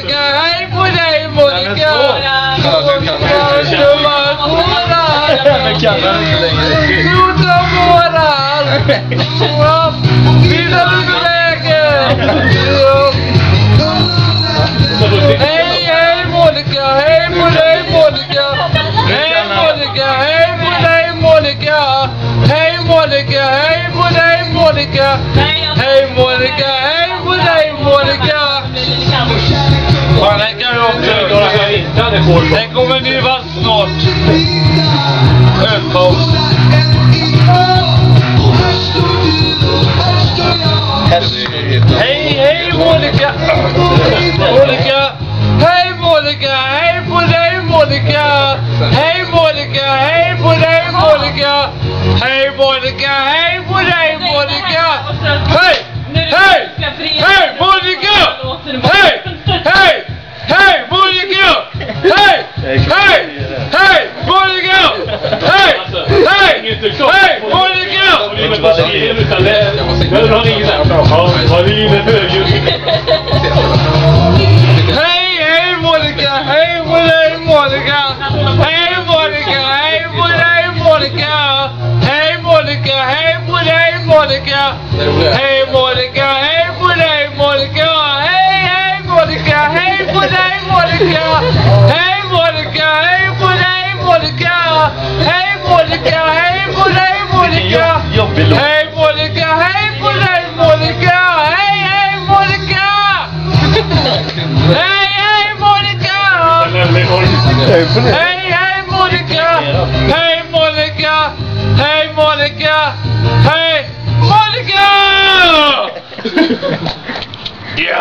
Monica, hej på dig Monica. Hej Monica, hej på dig Monica. Hej Monica, hej på dig Monica. Hej Monica, hej på dig Monica. Hej Monica, hej på dig Monica. Fan, den kan du också. Den kommer nu vara snart. Ölpaus. Hej Monica. Monica. Hej Monica, hej på dig Monica. Hej Monica, hej på dig Monica. Hej Monica, hej på dig Monica. Hej! Hej! Hej Monica! Hej! Hej! Hej Monica! Hej! Hej! Hej Monica! Hej! Hej! Hej Monica! Hej Monica! Hej på dig Monica! Hej Monica! Hej på dig Monica! Hej Monica! Hej på dig Monica! Hej Monica! Hej på dig Monica! Hej Monica! Hej på dig Monica! Hej Monica! Hej på dig Monica! Hej Monica! Hej på dig Monica!